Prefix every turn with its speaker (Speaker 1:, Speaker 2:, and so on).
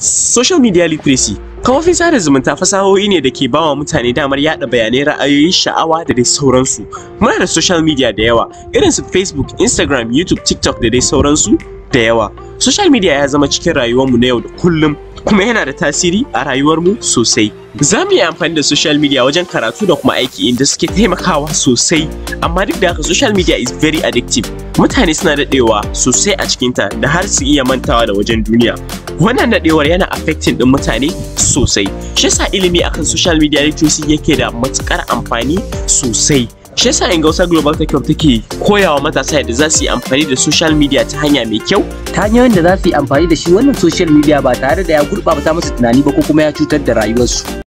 Speaker 1: Social media literacy kafofin sada zumunta fasahohi ne da ke bawa mutane damar yada bayanai, ra'ayoyi, sha'awa da dai sauransu. Muna da social media da yawa irin su Facebook, Instagram, YouTube, TikTok da dai sauransu da yawa. Social media ya zama cikin rayuwarmu na yau da kullum kuma yana da tasiri a rayuwarmu sosai. Za mu yi amfani da social media wajen karatu da kuma aiki inda suke taimakawa sosai, amma duk da haka social media is very addictive. Mutane suna daɗewa sosai a cikinta da har su iya mantawa da wajen duniya. Wannan daɗewar yana affecting ɗin mutane sosai. Shi yasa ilimi akan social media literacy yake da matuƙar amfani sosai. Shi yasa Hausa Global Tech Hub take koyawa matasa yadda za su yi amfani da social media ta hanya mai kyau.
Speaker 2: Ta hanyoyin da za su yi amfani da shi wannan social media ba tare da ya gurɓata musu tunani ba ko kuma ya cutar da rayuwarsu.